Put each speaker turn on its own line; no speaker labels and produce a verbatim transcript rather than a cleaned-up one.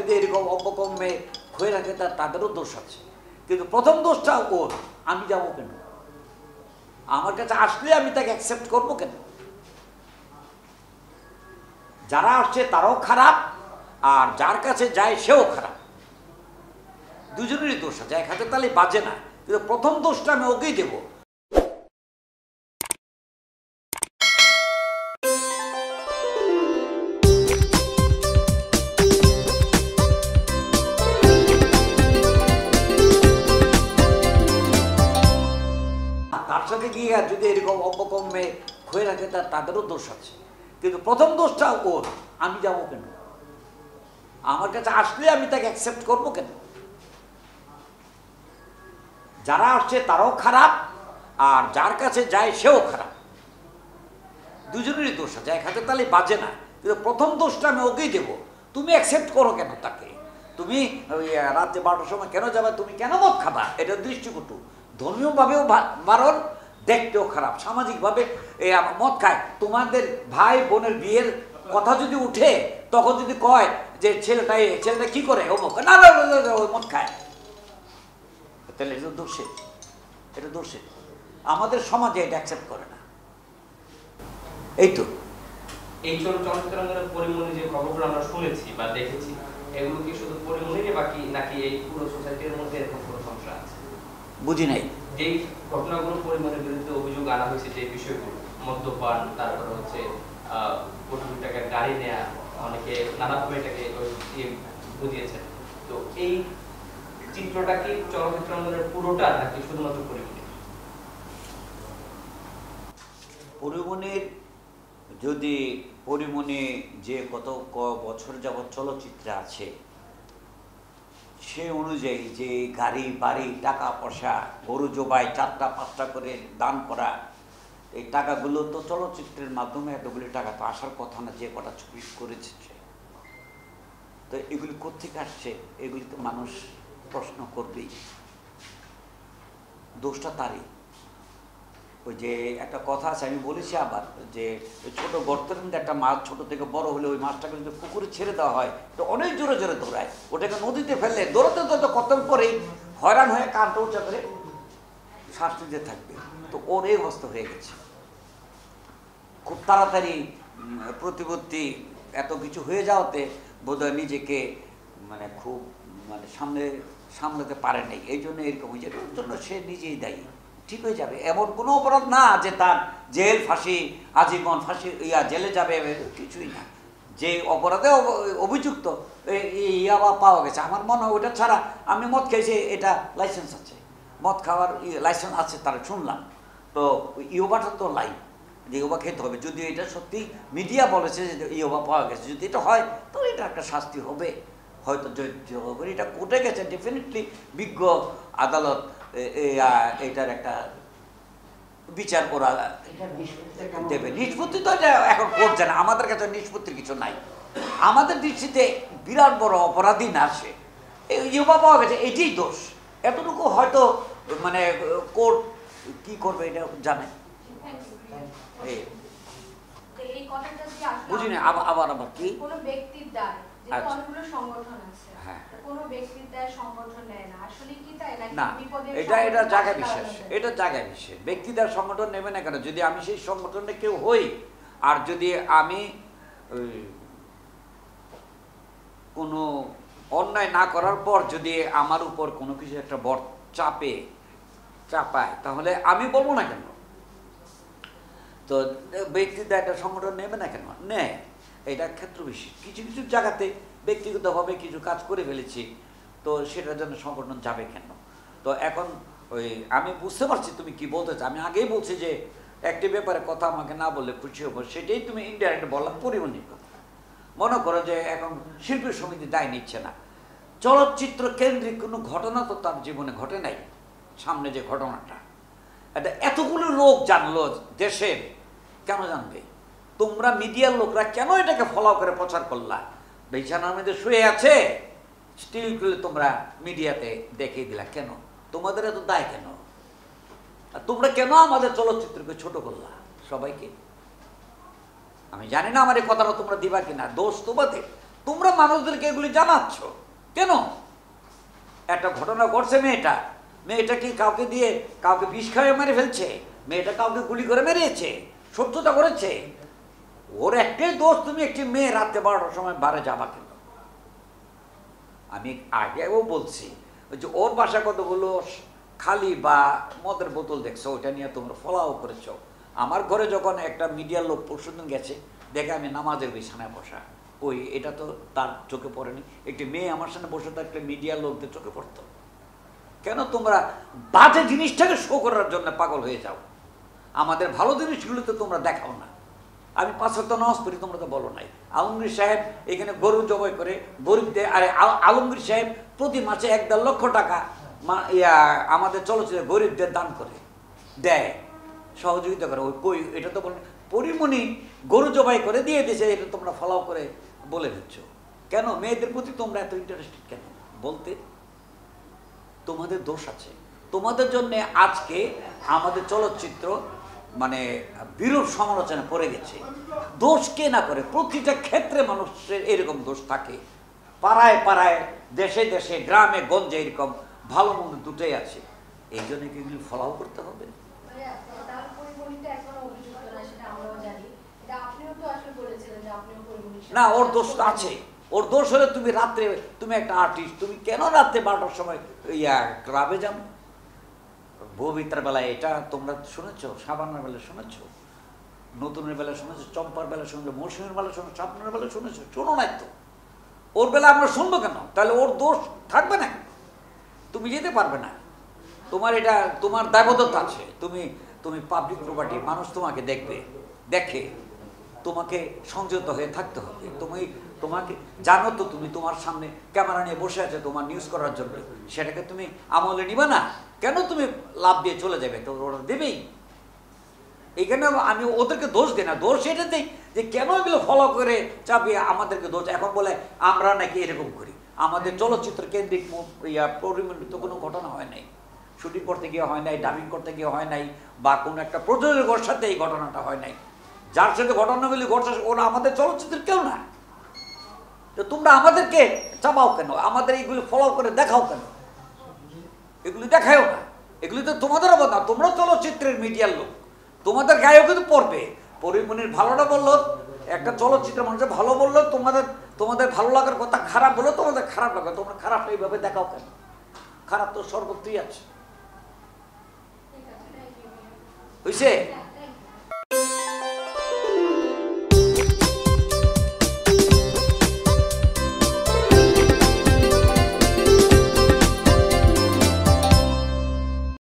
যদি এরকম অপকর্মে হয়ে থাকে তা তাদেরও দোষ আছে, কিন্তু প্রথম দোষটা ওর। আমি যাবো কেন? আমার কাছে আসলে আমি তাকে অ্যাকসেপ্ট করবো কেন? যারা আসছে তারাও খারাপ, আর যার কাছে যায় সেও খারাপ, দুজনেরই দোষ আছে। এক হাতে তাহলে বাজে না, কিন্তু প্রথম দোষটা আমি ওকেই দেবো। তার সাথে গিয়ে যদি এরকম অপকর্মে হয়ে থাকে তা তাদেরও দোষ আছে, কিন্তু প্রথম দোষটা ওর। আমি যাবো কেন? আমার কাছে আসলে আমি তাকে অ্যাকসেপ্ট করবো কেন? যারা আসছে তারাও খারাপ, আর যার কাছে যায় সেও খারাপ, দুজনেরই দোষ আছে। এক হাতে তাহলে বাজে না, কিন্তু প্রথম দোষটা আমি ওকেই দেবো। তুমি অ্যাকসেপ্ট করো কেন তাকে? তুমি ওই রাত্রে বারোটার সময় কেন যাবে? তুমি কেন মদ খাবা? এটা দৃষ্টিকটু। ধর্মীয়ভাবেও বারণ, দেখতেও খারাপ। সামাজিকভাবে এই মদ খায়। তোমাদের ভাই বোনের বিয়ের কথা যদি উঠে, তখন যদি কয় যে ছেলেটাই ছেলেটা কি করে, ও না ওই মদ খায়, তাহলে এটা দোষে, এটা দোষে। আমাদের সমাজে এটা অ্যাকসেপ্ট করে না। এই তো
এই চলচ্চিত্রের পরিমণি যে খবরগুলো আমরা শুনেছি বা দেখেছি, এগুলো কি শুধু পরিমণিরই বাকি, নাকি এই পুরো সোসাইটির মধ্যে এরকম কোনো সমস্যা আছে?
বুঝি নাই।
যেই ঘটনাগুলো পরিমণির বিরুদ্ধে অভিযোগ আনা হয়েছে, যে বিষয়গুলো মদ্যপান, তারপরে হচ্ছে আহ কোটি কোটি টাকার গাড়ি নেয়া, অনেকে নানাভাবে এটাকে বুঝিয়েছেন, তো এই চিত্রটা কি চলচ্চিত্রের পুরোটা নাকি শুধুমাত্র পরিমণি?
পরিমণির যদি পরিমণি যে কত ক বছর যাবৎ চলচ্চিত্রে আছে, সে অনুযায়ী যে গাড়ি বাড়ি টাকা পয়সা গরু জবাই চারটা পাঁচটা করে দান করা, এই টাকাগুলো তো চলচ্চিত্রের মাধ্যমে এতগুলি টাকা তো আসার কথা না। যে কটা ছবি করেছে, তো এগুলি কোত্থেকে আসছে? এগুলি তো মানুষ প্রশ্ন করবেই। দোষটা তারই। ওই যে একটা কথা আছে, আমি বলেছি আবার, যে ছোট গর্তের মধ্যে একটা মাছ ছোট থেকে বড় হলে ওই মাছটাকে যদি পুকুরে ছেড়ে দেওয়া হয়, তো অনেক জোরে জোরে দৌড়ায়। ওটাকে নদীতে ফেললে দৌড়াতে দৌড়াতে কতক্ষণ পরেই হয়রান হয়ে কানটা উঁচা করে শ্বাস নিতে থাকবে। তো ওর এই অবস্থা হয়ে গেছে। খুব তাড়াতাড়ি প্রতিপত্তি এত কিছু হয়ে যাওয়াতে বোধহয় নিজেকে মানে খুব মানে সামনে সামলাতে পারে নাই, এই জন্য এরকম হয়েছে। এর জন্য সে নিজেই দায়ী। ঠিক হয়ে যাবে, এমন কোনো অপরাধ না যে তার জেল ফাঁসি আজীবন ফাঁসি ইয়া জেলে যাবে, কিছুই না। যে অপরাধে অভিযুক্ত ইয়াবা পাওয়া গেছে, আমার মনে হয় ওটা ছাড়া, আমি মদ খেয়েছি এটা লাইসেন্স আছে, মদ খাওয়ার লাইসেন্স আছে তারা শুনলাম। তো ইয়োবাটা তো লাইন, যে ইয়োবা খেতে হবে। যদি এটা সত্যি মিডিয়া বলেছে যে ইয়োবা পাওয়া গেছে, যদি এটা হয় তাহলে এটা একটা শাস্তি হবে, হয়তো হবে। এটা কোর্টে গেছে, ডেফিনেটলি বিজ্ঞ আদালত এটার একটা বিচার করা দেবে। নিষ্পত্তি তো এটা এখন কোর্ট জানে, আমাদের কাছে নিষ্পত্তির কিছু নাই। আমাদের দৃষ্টিতে বিরাট বড় অপরাধী না সে, ইয়োবা পাওয়া গেছে, এটাই দোষ। এতটুকু হয়তো মানে কোর্ট কি করবে এটা জানে। বুঝি না আবার আবার কি
কোনো ব্যক্তির দায়, যেহেতু অনেকগুলো সংগঠন আছে, কোনো ব্যক্তির দায় সংগঠন নেয় না, আসলে কি তাই
না? এটা এটা জায়গা বিশেষ, এটা জায়গা বিশেষ। ব্যক্তিদের সংগঠন নেবে না কেন? যদি আমি সেই সংগঠনে কেউ হই, আর যদি আমি কোনো অন্যায় না করার পর যদি আমার উপর কোনো কিছু একটা বড় চাপে চাপায়, তাহলে আমি বলবো না কেন? তো ব্যক্তির দায়টা সংগঠন নেবে না কেন? নেয়। এটা ক্ষেত্র বিশেষ। কিছু কিছু জায়গাতে ব্যক্তিগতভাবে কিছু কাজ করে ফেলেছি, তো সেটার জন্য সংগঠন যাবে কেন? তো এখন ওই আমি বুঝতে পারছি তুমি কি বলতে চাও। আমি আগেই বলছি যে একটি ব্যাপারে কথা আমাকে না বললে খুশি হবো, সেটাই তুমি ইনডাইরেক্ট বললাম, পরিমণির কথা। মনে করো যে এখন শিল্পী সমিতি দায় নিচ্ছে না, চলচ্চিত্র কেন্দ্রিক কোনো ঘটনা তো তার জীবনে ঘটে নাই। সামনে যে ঘটনাটা, এটা এতগুলো লোক জানলো দেশের, কেন জানবে? তোমরা মিডিয়ার লোকরা কেন এটাকে ফলো করে প্রচার করলা? বিছানার মধ্যে শুয়ে আছে, স্টিল করে তোমরা মিডিয়াতে দেখিয়ে দিলা কেন? তোমাদের এত দায় কেন? আর তোমরা কেন আমাদের চলচ্চিত্রকে ছোট করলা সবাইকে? আমি জানি না আমার এই কথাটা তোমরা দিবা কিনা, দোষ তোমাদের। তোমরা মানুষদেরকে এগুলি জানাচ্ছ কেন? একটা ঘটনা ঘটছে, মেয়েটা মেয়েটা কি কাউকে দিয়ে কাউকে বিষ খাইয়ে মেরে ফেলছে? মেয়েটা কাউকে গুলি করে মেরেছে? সত্যতা করেছে? ওর একটাই দোষ, তুমি একটি মেয়ে রাতে বারোটার সময় বারে যাবা কেন? আমি আগেও বলছি ওই যে ওর বাসা কতগুলো খালি বা মদের বোতল দেখছো, ওইটা নিয়ে তোমরা ফলাও করেছো। আমার ঘরে যখন একটা মিডিয়ার লোক পরশুদিন গেছে, দেখে আমি নামাজের বিছানায় বসা, ওই এটা তো তার চোখে পড়েনি। একটি মেয়ে আমার সামনে বসে থাকলে মিডিয়ার লোকদের চোখে পড়তো কেন? তোমরা বাজে জিনিসটাকে শো করার জন্য পাগল হয়ে যাও, আমাদের ভালো জিনিসগুলো তো তোমরা দেখাও না। আমি পাঁচ ওয়াক্ত নামাজ পড়ি, তোমরা তো বলো নাই। আলমগীর সাহেব এখানে গরু জবাই করে গরিবদের, আরে আলমগীর সাহেব প্রতি মাসে এক দেড় লক্ষ টাকা ইয়া আমাদের চলচ্চিত্রে গরিবদের দান করে দেয়, সহযোগিতা করে। ওই কই এটা তো বলেন পরিমণি গরু জবাই করে দিয়ে দিয়েছে, এটা তোমরা ফলাও করে বলে দিচ্ছ কেন? মেয়েদের প্রতি তোমরা এত ইন্টারেস্টেড কেন বলতে? তোমাদের দোষ আছে, তোমাদের জন্য আজকে আমাদের চলচ্চিত্র মানে বিরূপ সমালোচনা পড়ে গেছে। দোষ কে না করে? প্রতিটা ক্ষেত্রে মানুষের এরকম দোষ থাকে, পাড়ায় পাড়ায়, দেশে দেশে, গ্রামে গঞ্জে এরকম ভালো মন্দ দুটোই আছে। এই জন্য কি এগুলি ফলাও করতে হবে? না, ওর দোষ আছে। ওর দোষ হলে তুমি রাত্রে, তুমি একটা আর্টিস্ট, তুমি কেন রাত্রে বারোটার সময় ইয়া ক্লাবে যাও? ববিতার বেলায় এটা তোমরা শুনেছ, সাবানের বেলা শুনেছ, নতুনের বেলা শুনেছ, চম্পার বেলা শুনেছ, মৌসুমের বেলা শুনেছ, স্বপ্নের বেলা শুনেছ? শোনো নাই তো। ওর বেলা আমরা শুনবো কেন? তাহলে ওর দোষ থাকবে না, তুমি যেতে পারবে না। তোমার এটা তোমার দায়বদ্ধতা আছে, তুমি তুমি পাবলিক প্রপার্টি, মানুষ তোমাকে দেখবে, দেখে তোমাকে সংযত হয়ে থাকতে হবে। তুমি তোমাকে জানো তো, তুমি তোমার সামনে ক্যামেরা নিয়ে বসে আছে তোমার নিউজ করার জন্য, সেটাকে তুমি আমলে নিবে না কেন? তুমি লাভ দিয়ে চলে যাবে তো, ওরা দেবেই। এইখানে আমি ওদেরকে দোষ দিই না, দোষ এটা দিই যে কেন এগুলো ফলো করে চাপিয়ে আমাদেরকে দোষ। এখন বলে আমরা নাকি এরকম করি, আমাদের চলচ্চিত্র কেন্দ্রিক ইয়া পরিমাণিত কোনো ঘটনা হয় নাই, শুটিং করতে গিয়ে হয় নাই, ডাবিং করতে গিয়ে হয় নাই, বা কোনো একটা প্রযোজকের সাথে এই ঘটনাটা হয় নাই। যার সাথে ঘটনাগুলি ঘটছে ওরা আমাদের চলচ্চিত্রের কেউ না। তো তোমরা আমাদেরকে চাপাও কেন? আমাদের এইগুলি ফলো করে দেখাও কেন? এগুলি দেখাও না, এগুলি তো তোমাদের অবদান। তোমরা চলচ্চিত্রের মিডিয়ার লোক, তোমাদের গায়েও কিন্তু পড়বে। পরিমণির ভালোটা বললো, একটা চলচ্চিত্র মানুষের ভালো বললো, তোমাদের তোমাদের ভালো লাগার কথা খারাপ বললো, তোমাদের খারাপ লাগে। তোমরা খারাপটা এইভাবে দেখাও কেন? খারাপ তো সর্বত্রই আছে। হয়েছে?